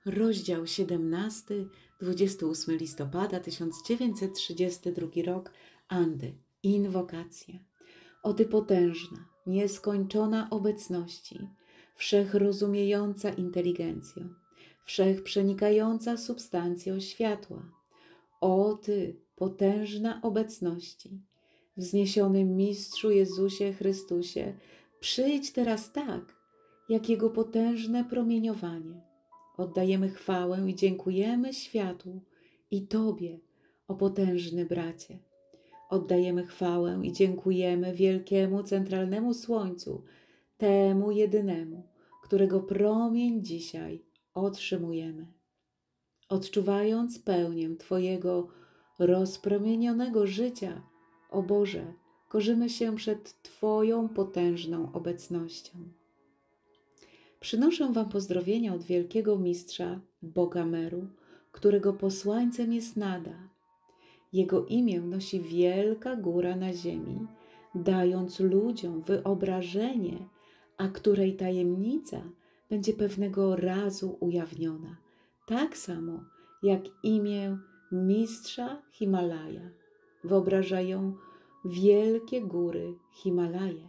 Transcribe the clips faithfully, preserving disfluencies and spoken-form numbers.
rozdział siedemnasty, dwudziestego ósmego listopada tysiąc dziewięćset trzydziesty drugi rok, Andy. Inwokacja. O Ty potężna, nieskończona obecności, wszechrozumiejąca inteligencjo, wszechprzenikająca substancjo światła. O Ty potężna obecności, wzniesiony Mistrzu Jezusie Chrystusie, przyjdź teraz tak, jak Jego potężne promieniowanie. Oddajemy chwałę i dziękujemy światłu i Tobie, o potężny bracie. Oddajemy chwałę i dziękujemy wielkiemu centralnemu słońcu, temu jedynemu, którego promień dzisiaj otrzymujemy. Odczuwając pełnię Twojego rozpromienionego życia, o Boże, korzymy się przed Twoją potężną obecnością. Przynoszę Wam pozdrowienia od wielkiego mistrza Boga Meru, którego posłańcem jest Nada. Jego imię nosi wielka góra na ziemi, dając ludziom wyobrażenie, a której tajemnica będzie pewnego razu ujawniona, tak samo jak imię mistrza Himalaja wyobrażają wielkie góry Himalaje.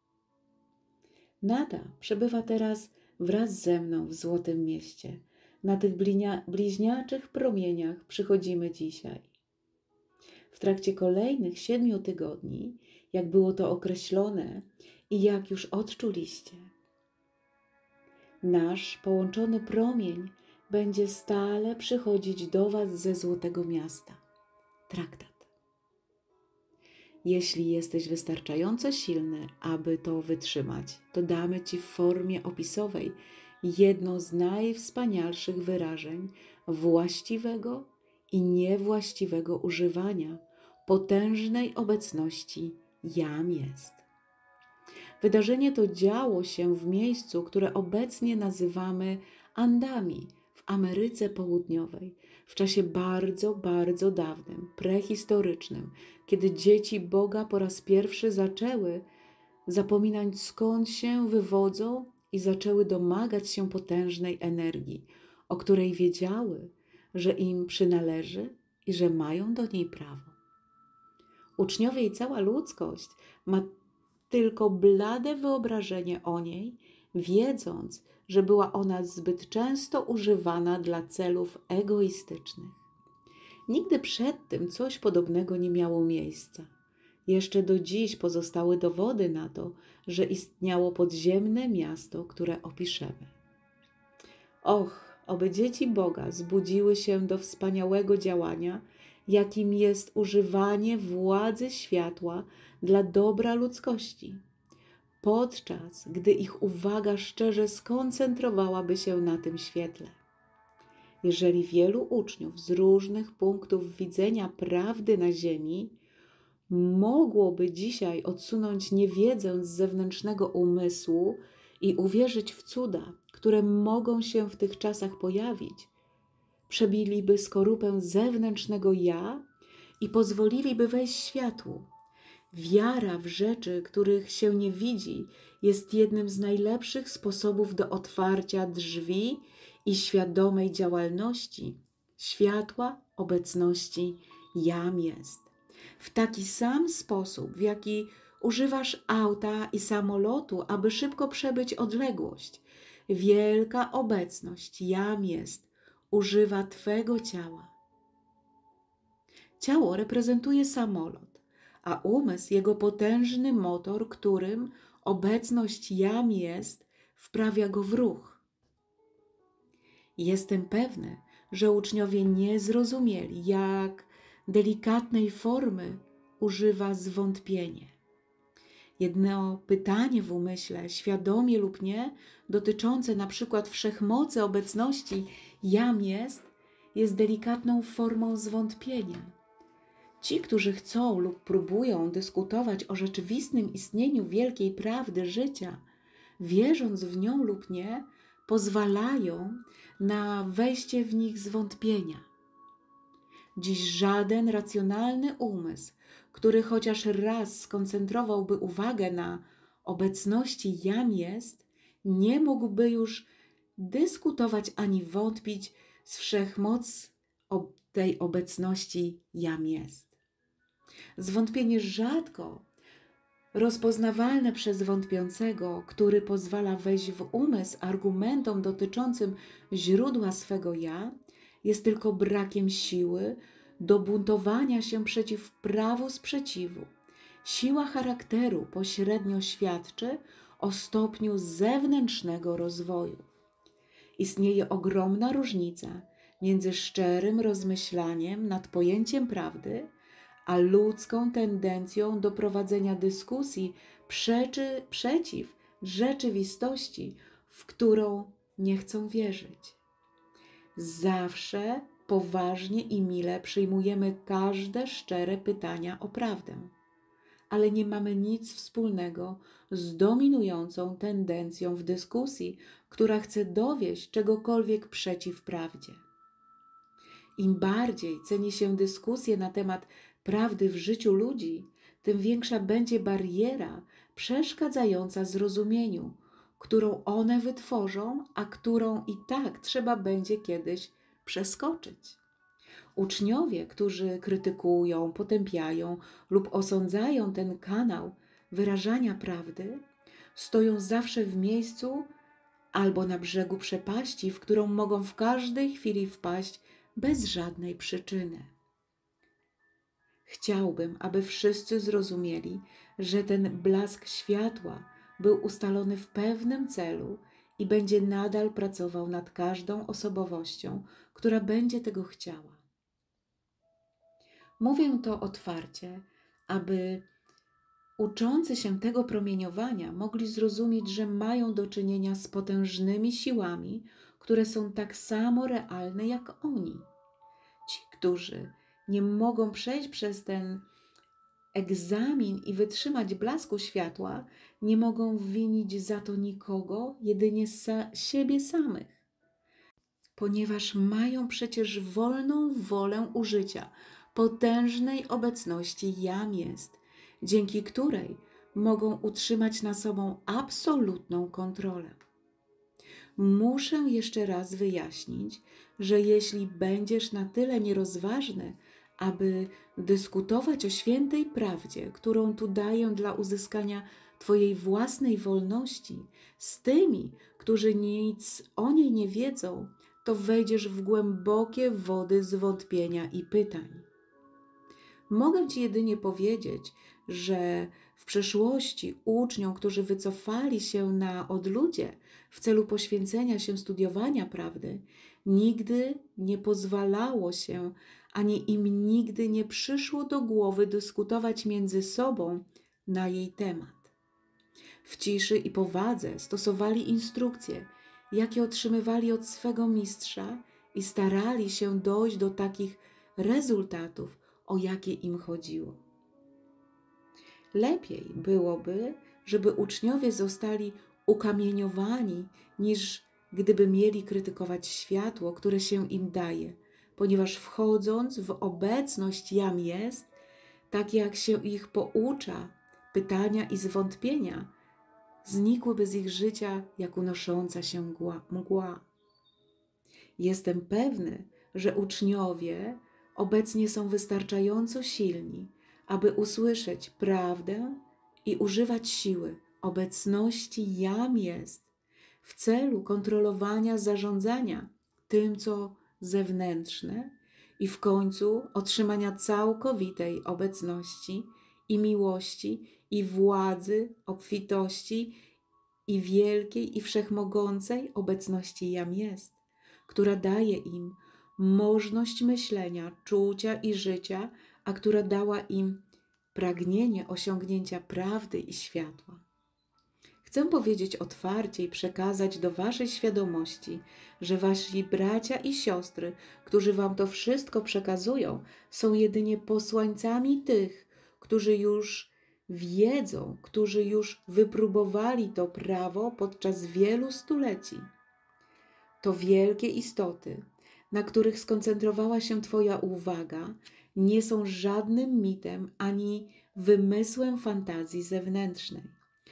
Nada przebywa teraz wraz ze mną w Złotym Mieście. Na tych bliźniaczych promieniach przychodzimy dzisiaj. W trakcie kolejnych siedmiu tygodni, jak było to określone i jak już odczuliście, nasz połączony promień będzie stale przychodzić do Was ze Złotego Miasta. Traktat. Jeśli jesteś wystarczająco silny, aby to wytrzymać, to damy Ci w formie opisowej jedno z najwspanialszych wyrażeń właściwego i niewłaściwego używania potężnej obecności Jam jest. Wydarzenie to działo się w miejscu, które obecnie nazywamy Andami w Ameryce Południowej, w czasie bardzo, bardzo dawnym, prehistorycznym, kiedy dzieci Boga po raz pierwszy zaczęły zapominać, skąd się wywodzą i zaczęły domagać się potężnej energii, o której wiedziały, że im przynależy i że mają do niej prawo. Uczniowie i cała ludzkość ma tylko blade wyobrażenie o niej, wiedząc, że była ona zbyt często używana dla celów egoistycznych. Nigdy przed tym coś podobnego nie miało miejsca. Jeszcze do dziś pozostały dowody na to, że istniało podziemne miasto, które opiszemy. Och, oby dzieci Boga zbudziły się do wspaniałego działania, jakim jest używanie władzy światła dla dobra ludzkości, podczas gdy ich uwaga szczerze skoncentrowałaby się na tym świetle. Jeżeli wielu uczniów z różnych punktów widzenia prawdy na ziemi mogłoby dzisiaj odsunąć niewiedzę z zewnętrznego umysłu i uwierzyć w cuda, które mogą się w tych czasach pojawić, przabiliby skorupę zewnętrznego ja i pozwoliliby wejść światłu. Wiara w rzeczy, których się nie widzi, jest jednym z najlepszych sposobów do otwarcia drzwi i świadomej działalności światła obecności Jam jest. W taki sam sposób, w jaki używasz auta i samolotu, aby szybko przebyć odległość, wielka obecność Jam jest używa Twego ciała. Ciało reprezentuje samolot, a umysł jego potężny motor, którym obecność Jam jest, wprawia go w ruch. Jestem pewny, że uczniowie nie zrozumieli, jak delikatnej formy używa zwątpienie. Jedno pytanie w umyśle, świadomie lub nie, dotyczące na przykład wszechmocy obecności Jam jest, jest delikatną formą zwątpienia. Ci, którzy chcą lub próbują dyskutować o rzeczywistym istnieniu wielkiej prawdy życia, wierząc w nią lub nie, pozwalają na wejście w nich zwątpienia. Dziś żaden racjonalny umysł, który chociaż raz skoncentrowałby uwagę na obecności Jam jest, nie mógłby już dyskutować ani wątpić z wszechmoc tej obecności jam jest. Zwątpienie rzadko rozpoznawalne przez wątpiącego, który pozwala wejść w umysł argumentom dotyczącym źródła swego ja, jest tylko brakiem siły do buntowania się przeciw prawu sprzeciwu. Siła charakteru pośrednio świadczy o stopniu zewnętrznego rozwoju. Istnieje ogromna różnica między szczerym rozmyślaniem nad pojęciem prawdy, a ludzką tendencją do prowadzenia dyskusji przeczy, przeciw rzeczywistości, w którą nie chcą wierzyć. Zawsze poważnie i mile przyjmujemy każde szczere pytania o prawdę, ale nie mamy nic wspólnego z dominującą tendencją w dyskusji, która chce dowieść czegokolwiek przeciw prawdzie. Im bardziej ceni się dyskusję na temat prawdy w życiu ludzi, tym większa będzie bariera przeszkadzająca zrozumieniu, którą one wytworzą, a którą i tak trzeba będzie kiedyś przeskoczyć. Uczniowie, którzy krytykują, potępiają lub osądzają ten kanał wyrażania prawdy, stoją zawsze w miejscu albo na brzegu przepaści, w którą mogą w każdej chwili wpaść bez żadnej przyczyny. Chciałbym, aby wszyscy zrozumieli, że ten blask światła był ustalony w pewnym celu i będzie nadal pracował nad każdą osobowością, która będzie tego chciała. Mówię to otwarcie, aby uczący się tego promieniowania mogli zrozumieć, że mają do czynienia z potężnymi siłami, które są tak samo realne jak oni. Ci, którzy nie mogą przejść przez ten egzamin i wytrzymać blasku światła, nie mogą winić za to nikogo, jedynie sa siebie samych. Ponieważ mają przecież wolną wolę użycia potężnej obecności jam jest, dzięki której mogą utrzymać nad sobą absolutną kontrolę. Muszę jeszcze raz wyjaśnić, że jeśli będziesz na tyle nierozważny, aby dyskutować o świętej prawdzie, którą tu daję dla uzyskania Twojej własnej wolności, z tymi, którzy nic o niej nie wiedzą, to wejdziesz w głębokie wody zwątpienia i pytań. Mogę Ci jedynie powiedzieć, że w przeszłości uczniom, którzy wycofali się na odludzie w celu poświęcenia się studiowania prawdy, nigdy nie pozwalało się, ani im nigdy nie przyszło do głowy dyskutować między sobą na jej temat. W ciszy i powadze stosowali instrukcje, jakie otrzymywali od swego mistrza i starali się dojść do takich rezultatów, o jakie im chodziło. Lepiej byłoby, żeby uczniowie zostali ukamieniowani, niż gdyby mieli krytykować światło, które się im daje, ponieważ wchodząc w obecność jam jest, tak jak się ich poucza, pytania i zwątpienia, znikłyby z ich życia jak unosząca się mgła. Jestem pewny, że uczniowie obecnie są wystarczająco silni, aby usłyszeć prawdę i używać siły obecności jam jest w celu kontrolowania zarządzania tym, co zewnętrzne i w końcu otrzymania całkowitej obecności i miłości i władzy, obfitości i wielkiej i wszechmogącej obecności jam jest, która daje im możność myślenia, czucia i życia, a która dała im pragnienie osiągnięcia prawdy i światła. Chcę powiedzieć otwarcie i przekazać do waszej świadomości, że wasi bracia i siostry, którzy wam to wszystko przekazują, są jedynie posłańcami tych, którzy już wiedzą, którzy już wypróbowali to prawo podczas wielu stuleci. To wielkie istoty, na których skoncentrowała się Twoja uwaga, nie są żadnym mitem ani wymysłem fantazji zewnętrznej.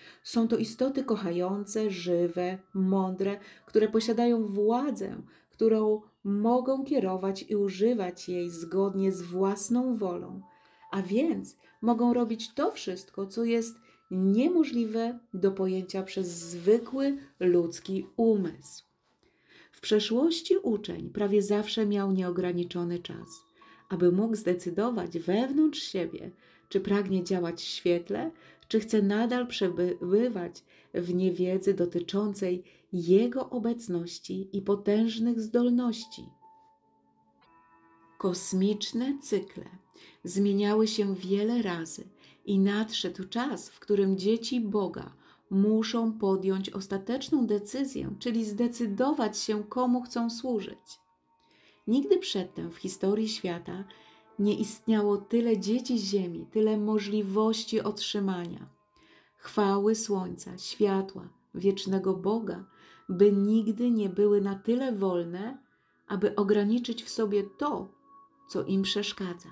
Są to istoty kochające, żywe, mądre, które posiadają władzę, którą mogą kierować i używać jej zgodnie z własną wolą, a więc mogą robić to wszystko, co jest niemożliwe do pojęcia przez zwykły ludzki umysł. W przeszłości uczeń prawie zawsze miał nieograniczony czas, aby mógł zdecydować wewnątrz siebie, czy pragnie działać w świetle, czy chce nadal przebywać w niewiedzy dotyczącej Jego obecności i potężnych zdolności. Kosmiczne cykle zmieniały się wiele razy i nadszedł czas, w którym dzieci Boga muszą podjąć ostateczną decyzję, czyli zdecydować się, komu chcą służyć. Nigdy przedtem w historii świata nie istniało tyle dzieci ziemi, tyle możliwości otrzymania chwały słońca, światła, wiecznego Boga, by nigdy nie były na tyle wolne, aby ograniczyć w sobie to, co im przeszkadza.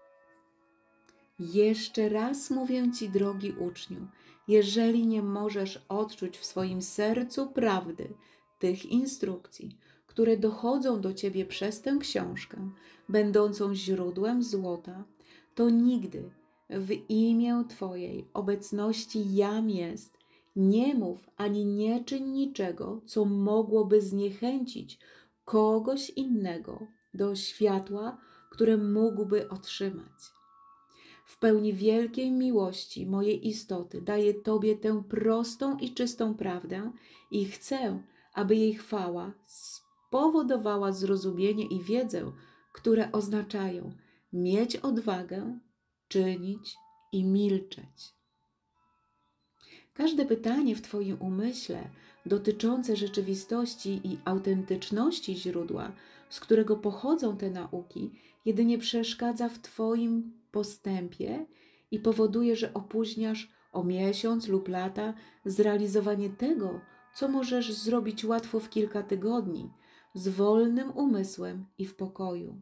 Jeszcze raz mówię Ci, drogi uczniu, jeżeli nie możesz odczuć w swoim sercu prawdy tych instrukcji, które dochodzą do Ciebie przez tę książkę, będącą źródłem złota, to nigdy w imię Twojej obecności jam jest, nie mów ani nie czyń niczego, co mogłoby zniechęcić kogoś innego do światła, które mógłby otrzymać. W pełni wielkiej miłości mojej istoty daję Tobie tę prostą i czystą prawdę i chcę, aby jej chwała spowodowała zrozumienie i wiedzę, które oznaczają mieć odwagę, czynić i milczeć. Każde pytanie w Twoim umyśle dotyczące rzeczywistości i autentyczności źródła, z którego pochodzą te nauki, jedynie przeszkadza w Twoim postępie i powoduje, że opóźniasz o miesiąc lub lata zrealizowanie tego, co możesz zrobić łatwo w kilka tygodni, z wolnym umysłem i w pokoju.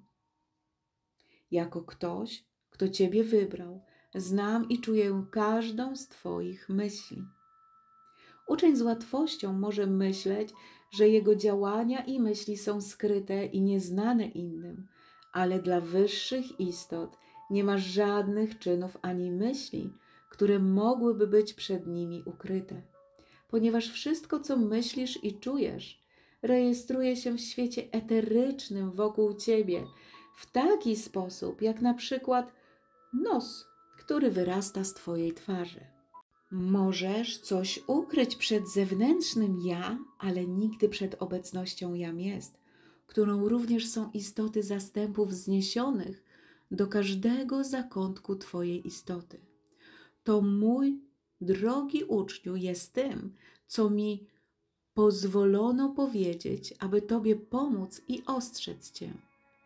Jako ktoś, kto Ciebie wybrał, znam i czuję każdą z Twoich myśli. Uczeń z łatwością może myśleć, że jego działania i myśli są skryte i nieznane innym, ale dla wyższych istot nie ma żadnych czynów ani myśli, które mogłyby być przed nimi ukryte, ponieważ wszystko, co myślisz i czujesz, rejestruje się w świecie eterycznym wokół Ciebie w taki sposób, jak na przykład nos, który wyrasta z Twojej twarzy. Możesz coś ukryć przed zewnętrznym ja, ale nigdy przed obecnością jam jest, którą również są istoty zastępów wzniesionych do każdego zakątku Twojej istoty. To mój drogi uczniu jest tym, co mi pozwolono powiedzieć, aby Tobie pomóc i ostrzec Cię.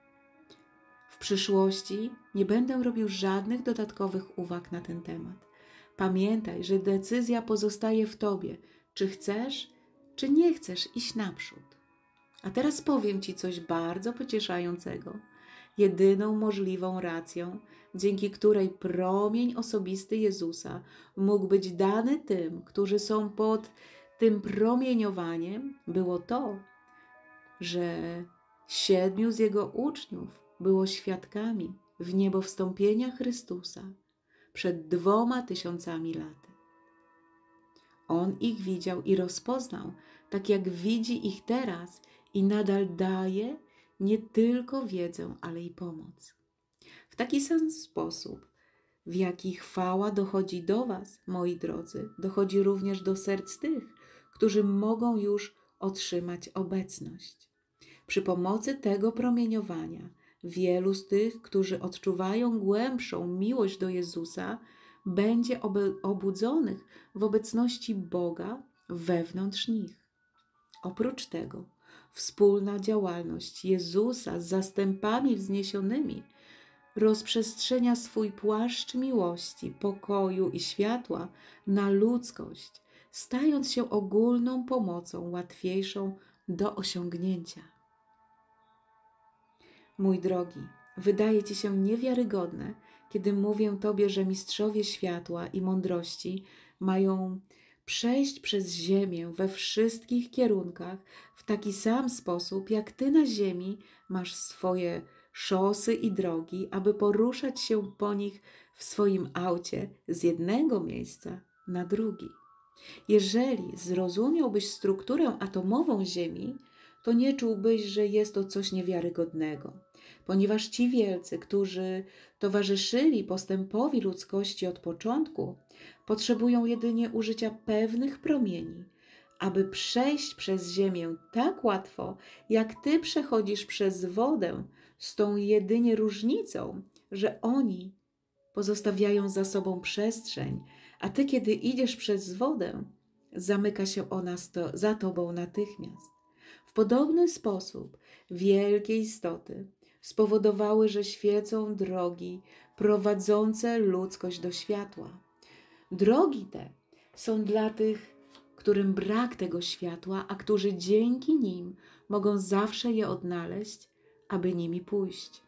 W przyszłości nie będę robił żadnych dodatkowych uwag na ten temat. Pamiętaj, że decyzja pozostaje w Tobie, czy chcesz, czy nie chcesz iść naprzód. A teraz powiem Ci coś bardzo pocieszającego. Jedyną możliwą racją, dzięki której promień osobisty Jezusa mógł być dany tym, którzy są pod tym promieniowaniem, było to, że siedmiu z Jego uczniów było świadkami w niebo wstąpienia Chrystusa przed dwoma tysiącami lat. On ich widział i rozpoznał, tak jak widzi ich teraz i nadal daje nie tylko wiedzę, ale i pomoc. W taki sam sposób, w jaki chwała dochodzi do Was, moi drodzy, dochodzi również do serc tych, którzy mogą już otrzymać obecność. Przy pomocy tego promieniowania wielu z tych, którzy odczuwają głębszą miłość do Jezusa, będzie obudzonych w obecności Boga wewnątrz nich. Oprócz tego wspólna działalność Jezusa z zastępami wzniesionymi rozprzestrzenia swój płaszcz miłości, pokoju i światła na ludzkość, stając się ogólną pomocą łatwiejszą do osiągnięcia. Mój drogi, wydaje Ci się niewiarygodne, kiedy mówię Tobie, że mistrzowie światła i mądrości mają przejść przez ziemię we wszystkich kierunkach w taki sam sposób, jak Ty na ziemi masz swoje szosy i drogi, aby poruszać się po nich w swoim aucie z jednego miejsca na drugi. Jeżeli zrozumiałbyś strukturę atomową Ziemi, to nie czułbyś, że jest to coś niewiarygodnego, ponieważ ci wielcy, którzy towarzyszyli postępowi ludzkości od początku, potrzebują jedynie użycia pewnych promieni, aby przejść przez Ziemię tak łatwo, jak Ty przechodzisz przez wodę, z tą jedynie różnicą, że oni pozostawiają za sobą przestrzeń, a Ty, kiedy idziesz przez wodę, zamyka się ona sto, za Tobą natychmiast. W podobny sposób wielkie istoty spowodowały, że świecą drogi prowadzące ludzkość do światła. Drogi te są dla tych, którym brak tego światła, a którzy dzięki nim mogą zawsze je odnaleźć, aby nimi pójść.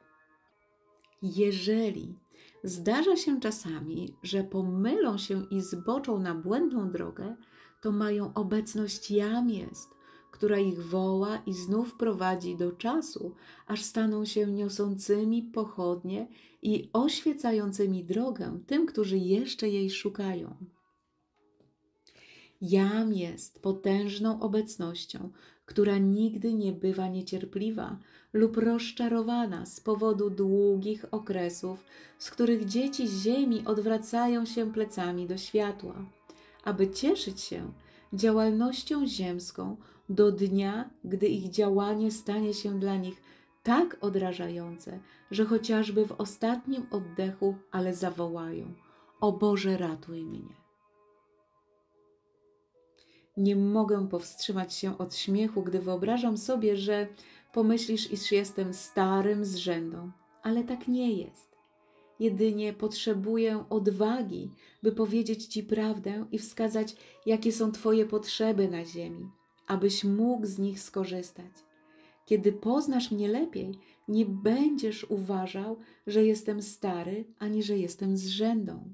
Jeżeli zdarza się czasami, że pomylą się i zboczą na błędną drogę, to mają obecność Jam jest, która ich woła i znów prowadzi do czasu, aż staną się niosącymi pochodnie i oświecającymi drogę tym, którzy jeszcze jej szukają. Jam jest potężną obecnością, która nigdy nie bywa niecierpliwa lub rozczarowana z powodu długich okresów, z których dzieci ziemi odwracają się plecami do światła, aby cieszyć się działalnością ziemską do dnia, gdy ich działanie stanie się dla nich tak odrażające, że chociażby w ostatnim oddechu, ale zawołają: o Boże, ratuj mnie. Nie mogę powstrzymać się od śmiechu, gdy wyobrażam sobie, że pomyślisz, iż jestem starym zrzędą, ale tak nie jest. Jedynie potrzebuję odwagi, by powiedzieć Ci prawdę i wskazać, jakie są Twoje potrzeby na ziemi, abyś mógł z nich skorzystać. Kiedy poznasz mnie lepiej, nie będziesz uważał, że jestem stary, ani że jestem zrzędą.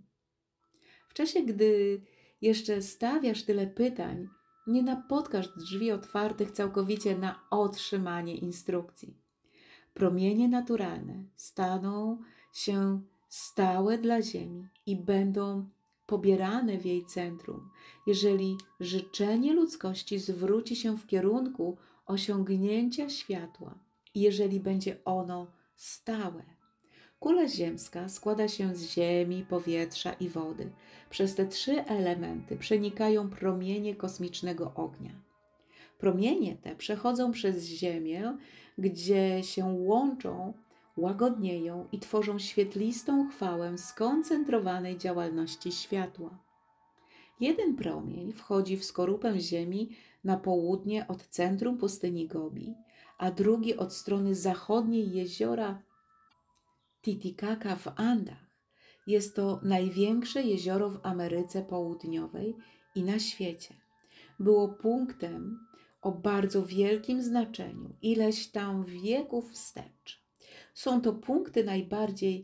W czasie, gdy jeszcze stawiasz tyle pytań, nie napotkasz drzwi otwartych całkowicie na otrzymanie instrukcji. Promienie naturalne staną się stałe dla Ziemi i będą pobierane w jej centrum, jeżeli życzenie ludzkości zwróci się w kierunku osiągnięcia światła i jeżeli będzie ono stałe. Kula ziemska składa się z ziemi, powietrza i wody. Przez te trzy elementy przenikają promienie kosmicznego ognia. Promienie te przechodzą przez Ziemię, gdzie się łączą, łagodnieją i tworzą świetlistą chwałę skoncentrowanej działalności światła. Jeden promień wchodzi w skorupę Ziemi na południe od centrum pustyni Gobi, a drugi od strony zachodniej jeziora Titicaca w Andach. Jest to największe jezioro w Ameryce Południowej i na świecie. Było punktem o bardzo wielkim znaczeniu, ileś tam wieków wstecz. Są to punkty najbardziej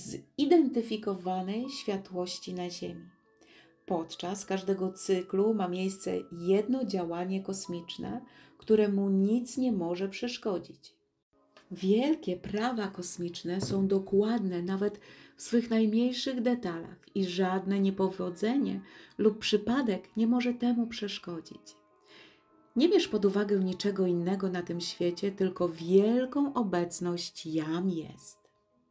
zidentyfikowanej światłości na Ziemi. Podczas każdego cyklu ma miejsce jedno działanie kosmiczne, któremu nic nie może przeszkodzić. Wielkie prawa kosmiczne są dokładne nawet w swych najmniejszych detalach i żadne niepowodzenie lub przypadek nie może temu przeszkodzić. Nie bierz pod uwagę niczego innego na tym świecie, tylko wielką obecność Jam jest.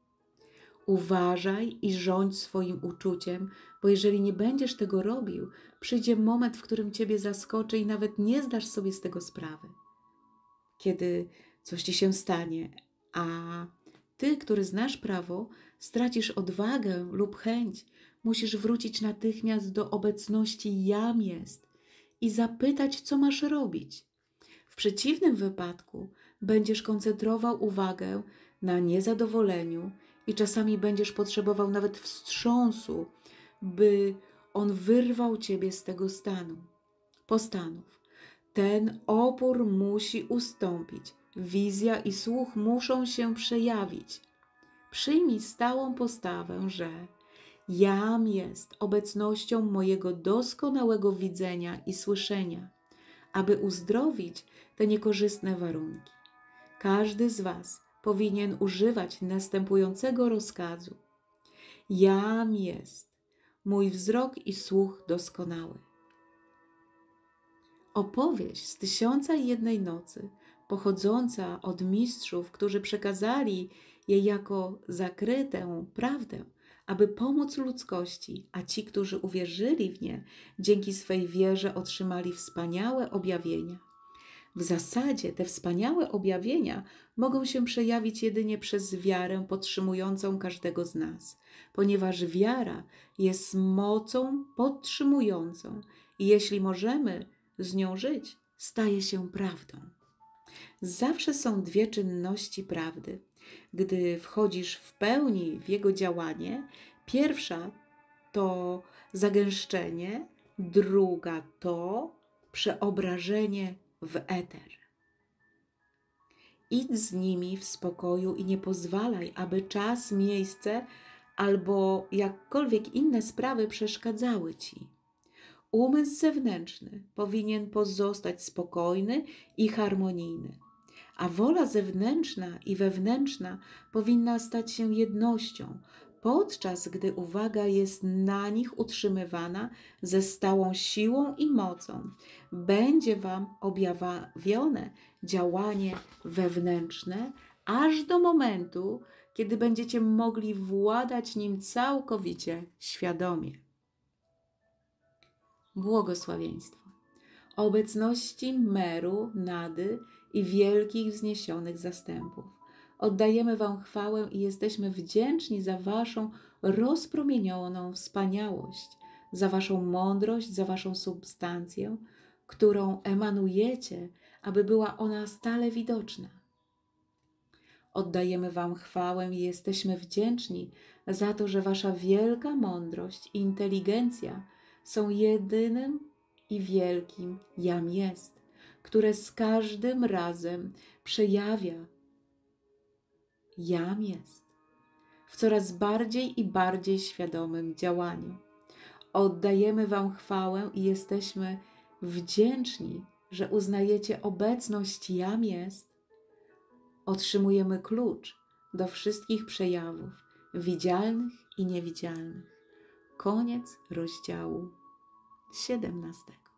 Uważaj i rządź swoim uczuciem, bo jeżeli nie będziesz tego robił, przyjdzie moment, w którym Ciebie zaskoczy i nawet nie zdasz sobie z tego sprawy. Kiedy coś Ci się stanie, a Ty, który znasz prawo, stracisz odwagę lub chęć, musisz wrócić natychmiast do obecności Jam jest i zapytać, co masz robić. W przeciwnym wypadku będziesz koncentrował uwagę na niezadowoleniu i czasami będziesz potrzebował nawet wstrząsu, by on wyrwał Ciebie z tego stanu. Postanów. Ten opór musi ustąpić. Wizja i słuch muszą się przejawić. Przyjmij stałą postawę, że Jam jest obecnością mojego doskonałego widzenia i słyszenia, aby uzdrowić te niekorzystne warunki. Każdy z Was powinien używać następującego rozkazu. Jam jest mój wzrok i słuch doskonały. Opowieść z Tysiąca i Jednej Nocy, pochodząca od mistrzów, którzy przekazali jej jako zakrytą prawdę, aby pomóc ludzkości, a ci, którzy uwierzyli w nie, dzięki swej wierze otrzymali wspaniałe objawienia. W zasadzie te wspaniałe objawienia mogą się przejawić jedynie przez wiarę podtrzymującą każdego z nas, ponieważ wiara jest mocą podtrzymującą i jeśli możemy z nią żyć, staje się prawdą. Zawsze są dwie czynności prawdy. Gdy wchodzisz w pełni w jego działanie, pierwsza to zagęszczenie, druga to przeobrażenie w eter. Idź z nimi w spokoju i nie pozwalaj, aby czas, miejsce albo jakkolwiek inne sprawy przeszkadzały ci. Umysł zewnętrzny powinien pozostać spokojny i harmonijny, a wola zewnętrzna i wewnętrzna powinna stać się jednością, podczas gdy uwaga jest na nich utrzymywana ze stałą siłą i mocą. Będzie Wam objawione działanie wewnętrzne, aż do momentu, kiedy będziecie mogli władać nim całkowicie świadomie. Błogosławieństwo. Obecności Meru, Nady i wielkich wzniesionych zastępów. Oddajemy Wam chwałę i jesteśmy wdzięczni za Waszą rozpromienioną wspaniałość, za Waszą mądrość, za Waszą substancję, którą emanujecie, aby była ona stale widoczna. Oddajemy Wam chwałę i jesteśmy wdzięczni za to, że Wasza wielka mądrość i inteligencja są jedynym i wielkim Jam jest, które z każdym razem przejawia Jam jest w coraz bardziej i bardziej świadomym działaniu. Oddajemy Wam chwałę i jesteśmy wdzięczni, że uznajecie obecność Jam jest. Otrzymujemy klucz do wszystkich przejawów, widzialnych i niewidzialnych. Koniec rozdziału siedemnastego.